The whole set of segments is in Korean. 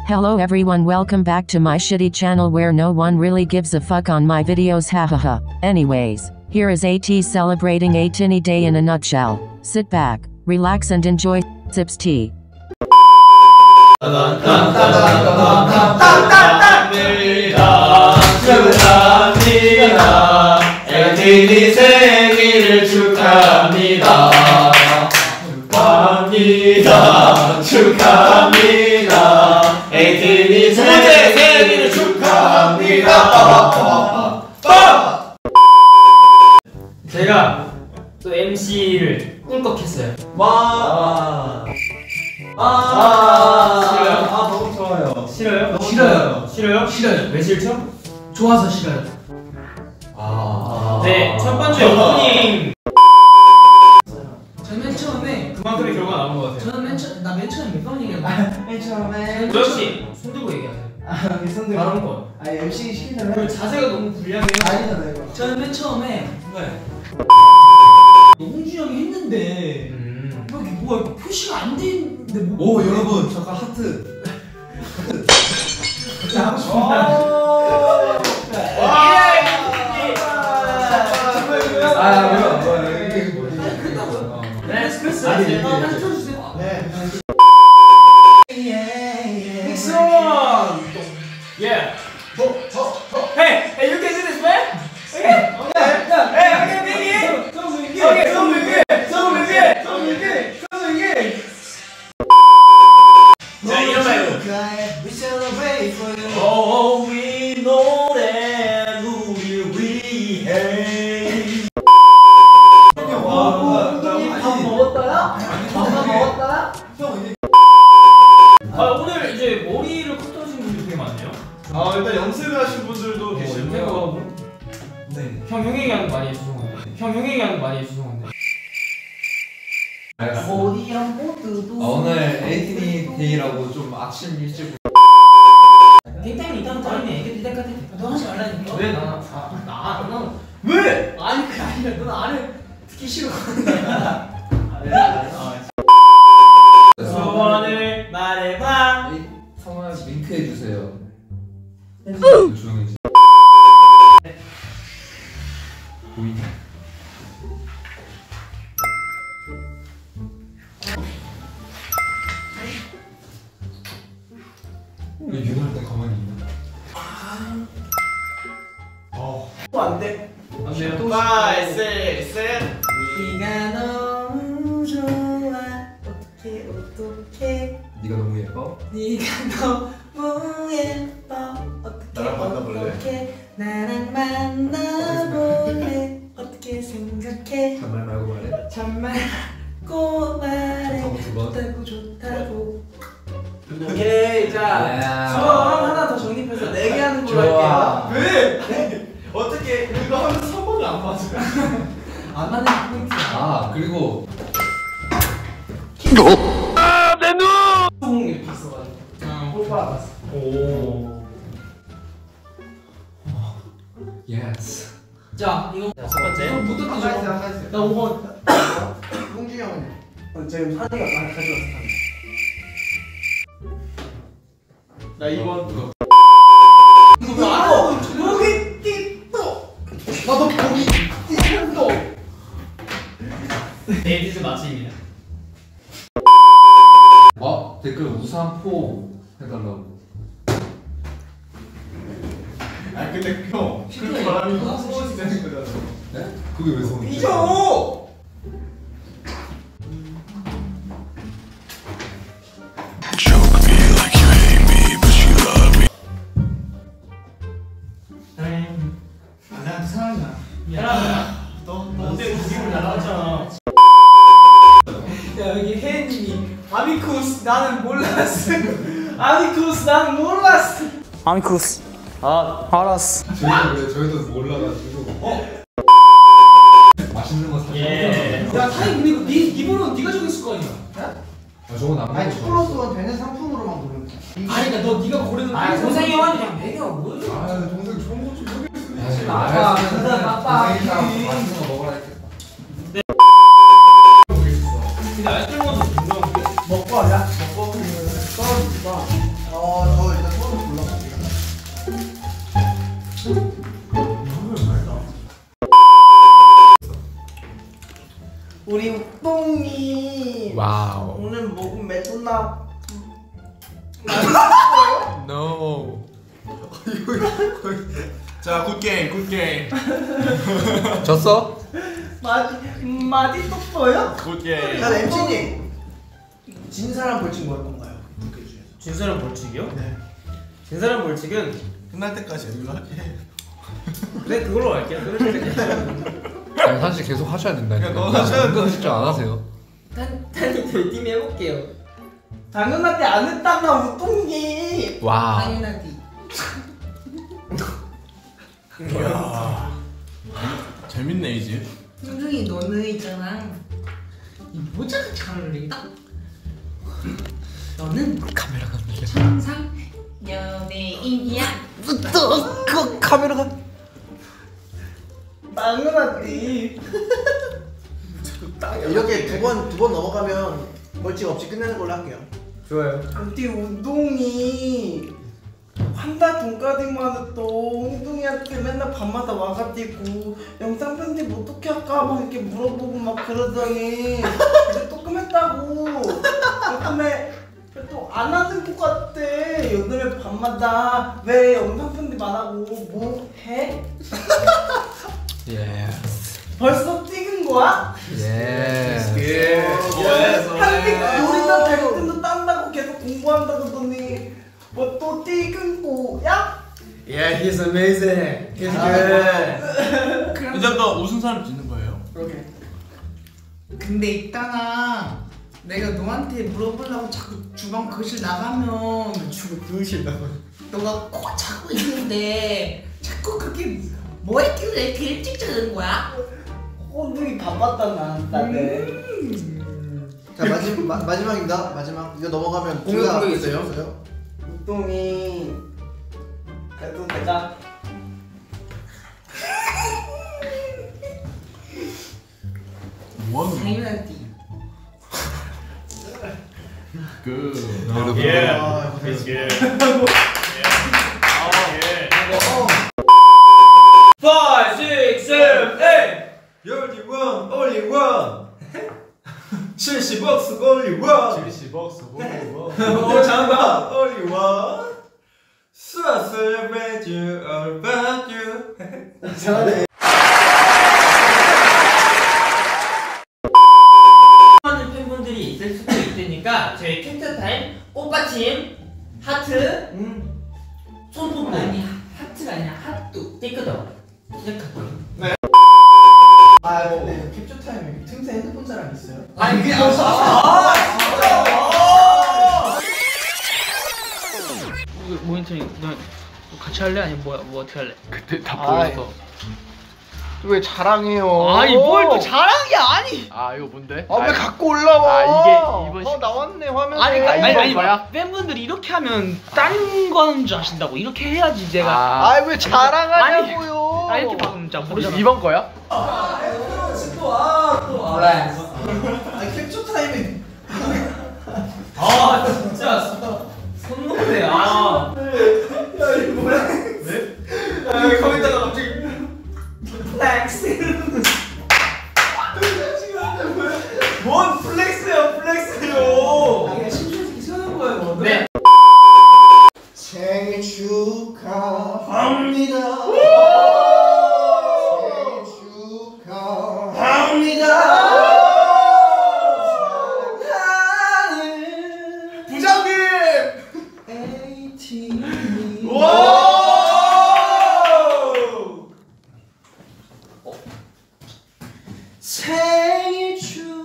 Hello everyone, welcome back to my shitty channel where no one really gives a fuck on my videos, hahaha. Anyways, here is AT celebrating a tinny day in a nutshell. Sit back, relax and enjoy sips tea. 축하합니다. 에디니 생일을 축하합니다. 축하합니다. 에디니 생일을 축하합니다. 제가 또 MC를 꿀꺽했어요. 싫어요. 너무 좋아요. 싫어요? 싫어요. 싫어요? 싫어요. 왜 싫죠? 좋아서 싫어요. 네, 첫 번째 오프닝. 저는 맨 처음에 그만큼의 결과가 나온 것 같아요. 저는 맨 처음에 몇 번 얘기했나요? 맨 처음에 역시 손 들고 얘기하세요. 손 들고 다른 거. MC 시키잖아요. 그 자세가 너무 불리하네요. 아니잖아요 이거. 저는 맨 처음에 홍준이 형이 했는데 여기 뭐가 표시가 안 돼 있는데 뭐. 오 여러분 잠깐 하트. Yeah. Hey, you can do this, man. Okay. 자, 이런 말로. Oh, we know that 우리를 위해. 오늘 이제 머리를 컷하신 분들이 되게 많네요. 일단 염색을 하신 분들도 계시고요. 염색하고. 네. 형 얘기하는 거 많이 해주셨는데. 오늘 에이티니 데이라고 좀 아침 일찍. 땡땡이 이따는 다음에 애기들 때까지 너 하지 말라니까. 왜? 나 왜? 아니 그게 아니라 넌 안을 듣기 싫어. 소원을 말해봐. 성원 링크 해주세요. 조용히. 보이냐? 왜 윤할 때 가만히 있나? 또 안 돼. 안 돼요? 5, 6, 7. 네가 너무 좋아. 어떡해. 네가 너무 예뻐? 네가 너무 예뻐. 나랑 만나볼래? 나랑 만나볼래. 어떻게 생각해? 잔말 말고 말해. 정말 고 말해. 좋다고. 오케이 자 소원 하나 더 정립해서 4개 하는 걸로 할게요. 왜? 어떻게 이거 하면 3번이 안 맞아? 안 맞는 포인트야. 그리고 내 눈! 이렇게 있어가지고 홀 받았어. 오. 예스. 자 이거 첫 번째. 무드 나 5번. 홍준이 형은 지금 산이가 많이 가져왔어. 나 2번. 이거 왜 알아? 여기 띠또. 나도 거기 띠또. 에디즈 맛집입니다. 댓글 우산 포 해달라고. 근데 형 그렇게 말하면 소원이 되는 거잖아. 네? 그게 왜 소원이지? 삐져! 나한테 사랑이야. 너 근데 우리를 나왔잖아. 야 여기 혜님이 아미쿠스 나는 몰랐어. 아미쿠스 나는 몰랐어. 아미쿠스. 알았어. 저희도 몰라가지고. 맛있는 거 사줘. 예. 야 타임 근데 이거 네 번호 네가 정했을 거 아니야? 저거 남는 거. 아니 플러스가 되는 상품으로만 고르는 거야. 아니 그러니까 너 네가 고르는 동생이 형한테 그냥 매겨 뭐야? 동생 좋은 거좀 모르겠어. 아빠 동생이랑 맛있는 거 먹으라 했겠다. 근데 아이스크림 먹어도 분명 먹고 하자. 먹고 떨어지니까. 밤마다 No. 자, 굿게임. 졌어? 마디 똑어요? 굿게임. 난 MC님 진 사람 벌칙 뭐 할 건가요? 진 사람 벌칙이요? 네. 진 사람 벌칙은 끝날 때까지 연락해. 네 그걸로 갈게요. 아니 사실 계속 하셔야 된다니까. 그러니까 너 하셔야 은근 진짜 안 하세요. 탄이 열심히 해볼게요. 당연하게 안 했다가 우동이. 와. 당연하게. 이야. 재밌네 이제. 승중이 너는 있잖아. 이 모자가 잘 어울린다. 너는 카메라가 밀려. 천상 연예인이야. 또 그 카메라가. 당연하지. 이렇게 두 번 넘어가면 벌칙 없이 끝내는 걸로 할게요. 좋아요. 근데 우동이 한달 돈까지만 해도 웅둥이한테 맨날 밤마다 와가지고 영상 편집 어떻게 할까 막 이렇게 물어보고 막 그러더니 이제 조금했다고. 조금에 또 안 하는 것 같아. 요즘에 밤마다 왜 영상 편집 안 하고 뭐 해? 예. 벌써 찍은 거야? 예. 한국 요리사 자격증도 딴다고 계속 공부한다더니 뭐 또 찍은 거야? Yeah, he's amazing. He's good. 이제 또 웃은 사람 짓는 거예요? 그러게. 근데 있잖아. 내가 너한테 물어보려고 자꾸 주방 거실 나가면 누우실 나가. 너가 코 자고 있는데 자꾸 그렇게 뭐 했길래 이렇게 일찍 자는 거야? 호둥이 바빴다 나한테. 자 마지막입니다. 마지막 이거 넘어가면 공격 있어요? 우동이 그래도 내가 뭐하는 거야? 당연하지. 그. 아, He's good. 어. 5, 6, 7, 8. only one 70억스 only one 70억스 오 잠깐 only one So I celebrate you all about you 잘하네. 하는 팬분들이 있을 수도 있으니까 저희 캡처 타임 꽃받침 하트 손톱 아니 하트가 아니라 핫도 띠끄덕 시작할게요. 아 근데 캡처 타임에 틈새 핸드폰 사람 있어요? 아니 그게 모니터링 너 같이 할래? 아니면 뭐 어떻게 할래? 그때 다 보여서. 왜 자랑해요? 아니 뭘 또 자랑이 아니. 아 이거 뭔데? 아 왜 갖고 올라와? 아, 이게 이번 시- 나왔네 화면에. 아니 이번 거야? 팬분들이 이렇게 하면 딴 거 하는 줄 아신다고. 이렇게 해야지 내가. 아, 왜 자랑하냐고요? 아 이렇게 박으면 진짜 모르잖아. 이번 거야? 아 캡처 타임에 아 진짜 손 놓네. 아 야 이거 뭐야? 네? 야 거기다가 갑자기 플렉스 뭔 플렉스야 플렉스요. 아 그냥 심심해서 이상한 거예요. 네. 생일 축하합니다. 생일 축하합니다. 부장님! 와! 생일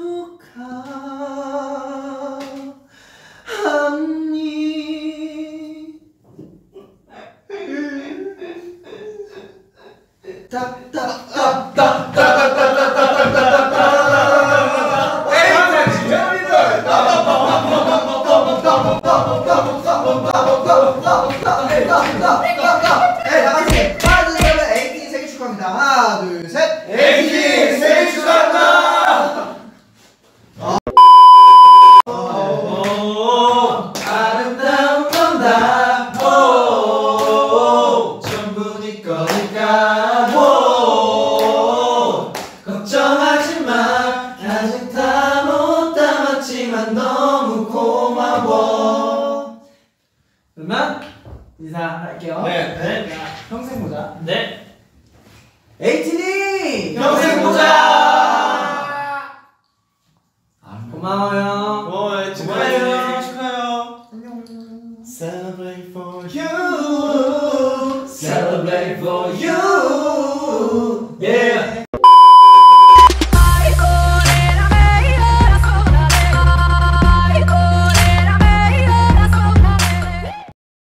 하나, 둘, 셋. 에이티 생일 축하합니다. 아름다운 건다. 전부 네 거니까. 걱정하지 마. 아직 다 못 담았지만 너무 고마워. 그러면 인사할게요. 네. 자, 평생 보자. 네. 에이틴이 평생 보자. 고마워요. 축하해요. 축하해요. Celebrate for you. Celebrate for you. 예.